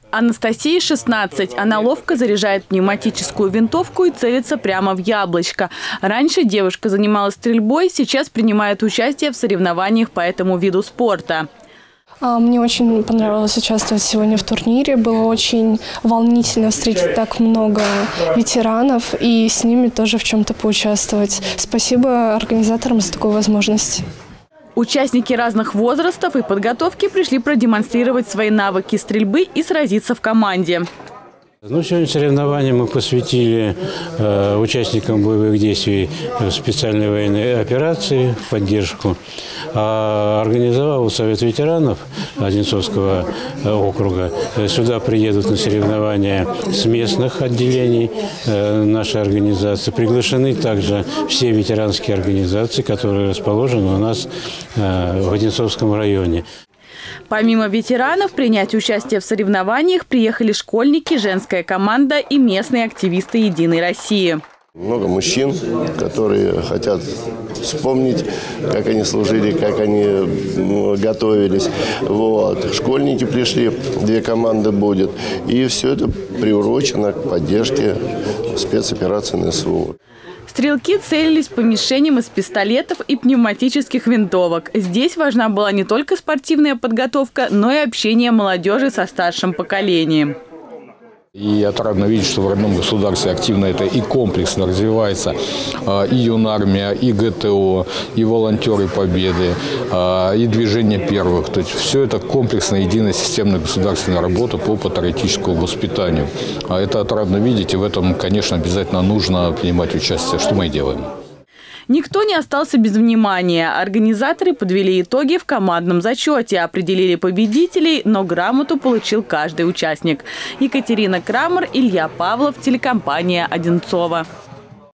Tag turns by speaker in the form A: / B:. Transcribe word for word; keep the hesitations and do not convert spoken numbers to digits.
A: Анастасии шестнадцать. Она ловко заряжает пневматическую винтовку и целится прямо в яблочко. Раньше девушка занималась стрельбой, сейчас принимает участие в соревнованиях по этому виду спорта.
B: Мне очень понравилось участвовать сегодня в турнире. Было очень волнительно встретить так много ветеранов и с ними тоже в чем-то поучаствовать. Спасибо организаторам за такую возможность.
A: Участники разных возрастов и подготовки пришли продемонстрировать свои навыки стрельбы и сразиться в команде.
C: Ну, сегодня соревнования мы посвятили э, участникам боевых действий специальной военной операции в поддержку. А организовал Совет ветеранов Одинцовского округа. Сюда приедут на соревнования с местных отделений э, нашей организации. Приглашены также все ветеранские организации, которые расположены у нас э, в Одинцовском районе.
A: Помимо ветеранов, принять участие в соревнованиях приехали школьники, женская команда и местные активисты «Единой России».
D: Много мужчин, которые хотят вспомнить, как они служили, как они готовились. Вот. Школьники пришли, две команды будет. И все это приурочено к поддержке спецоперации эн эс у.
A: Стрелки целились по мишеням из пистолетов и пневматических винтовок. Здесь важна была не только спортивная подготовка, но и общение молодежи со старшим поколением.
E: И отрадно видеть, что в родном государстве активно это и комплексно развивается и юнармия, и гэ тэ о, и волонтеры Победы, и движение первых. То есть все это комплексная, единая системная государственная работа по патриотическому воспитанию. Это отрадно видеть, и в этом, конечно, обязательно нужно принимать участие, что мы и делаем.
A: Никто не остался без внимания. Организаторы подвели итоги в командном зачете, определили победителей, но грамоту получил каждый участник. Екатерина Крамер, Илья Павлов, телекомпания «Одинцово».